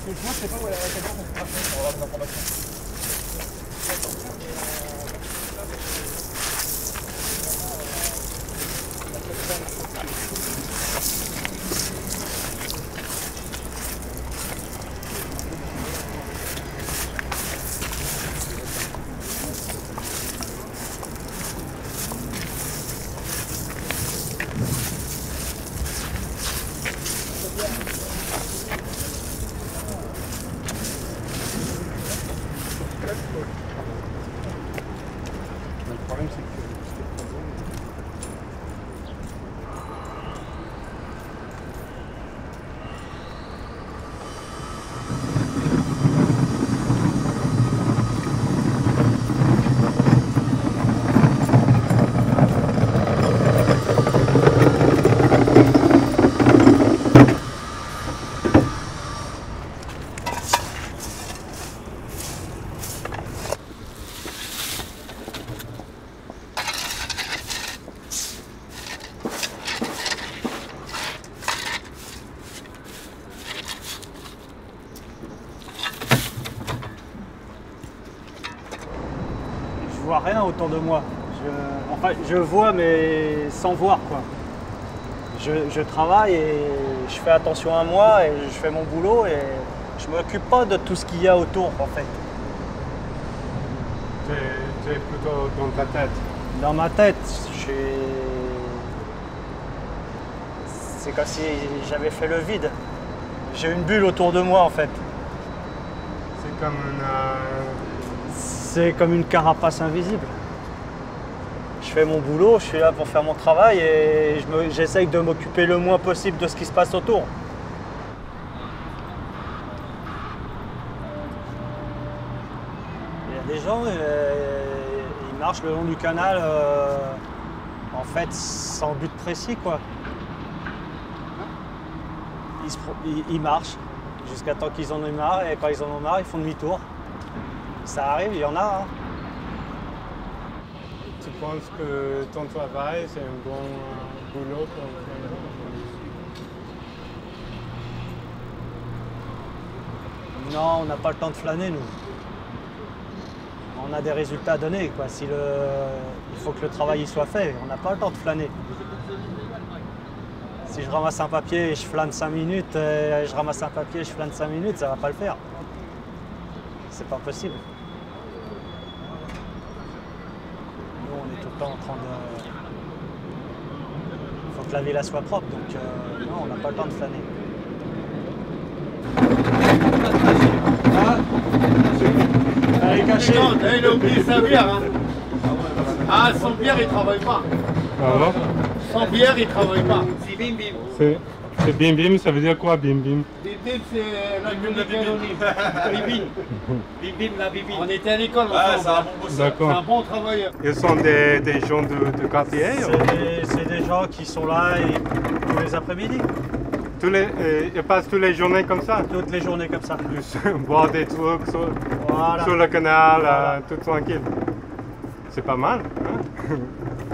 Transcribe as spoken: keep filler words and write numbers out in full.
que je vois, je sais pas où elle a la caméra pour avoir des informations. Le problème, c'est que c'était pas bon. Je vois rien autour de moi. Je, enfin, je vois, mais sans voir, quoi. Je, je travaille et je fais attention à moi et je fais mon boulot et je m'occupe pas de tout ce qu'il y a autour, en fait. Tu es plutôt dans ta tête. Dans ma tête, je suis... c'est comme si j'avais fait le vide. J'ai une bulle autour de moi, en fait. C'est comme une... Euh... C'est comme une carapace invisible. Je fais mon boulot, je suis là pour faire mon travail et je me, j'essaye de m'occuper le moins possible de ce qui se passe autour. Il y a des gens, euh, ils marchent le long du canal, euh, en fait, sans but précis, quoi. Ils, se, ils, ils marchent jusqu'à temps qu'ils en aient marre et quand ils en ont marre, ils font demi-tour. Ça arrive, il y en a. Hein. Tu penses que ton travail, c'est un bon boulot pour... Non, on n'a pas le temps de flâner, nous. On a des résultats à donner, quoi. Si le... Il faut que le travail y soit fait, on n'a pas le temps de flâner. Si je ramasse un papier et je flâne cinq minutes, et je ramasse un papier et je flâne cinq minutes, ça ne va pas le faire. C'est pas possible. Nous, on est tout le temps en train de... Il faut que la villa soit propre, donc euh, non, on n'a pas le temps de flâner. Ah, elle est cachée. Non, il a oublié sa bière. Hein. Ah, sans bière, il ne travaille pas. Ah bon? Sans bière, il ne travaille pas. C'est bim bim. C'est... C'est bim bim, ça veut dire quoi bim bim? Bim bim, c'est la communauté anonyme. Bim bim, bim la bim bim. On était à l'école ensemble. C'est un bon bosseur. D'accord. C'est un bon travailleur. Ils sont des, des gens de, de quartier? C'est des, c'est des gens qui sont là et, tous les après-midi. Tous les, euh, ils passent toutes les journées comme ça? Toutes les journées comme ça. Juste boire des trucs sur, Voilà. sur le canal, Voilà. euh, tout tranquille. C'est pas mal, hein?